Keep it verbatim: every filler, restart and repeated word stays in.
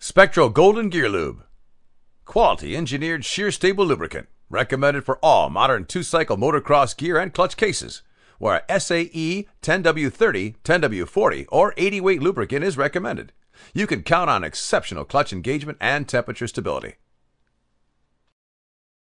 Spectro Golden Gear Lube. Quality engineered shear stable lubricant. Recommended for all modern two-cycle motocross gear and clutch cases, where a S A E ten W thirty, ten W forty, or eighty weight lubricant is recommended. You can count on exceptional clutch engagement and temperature stability.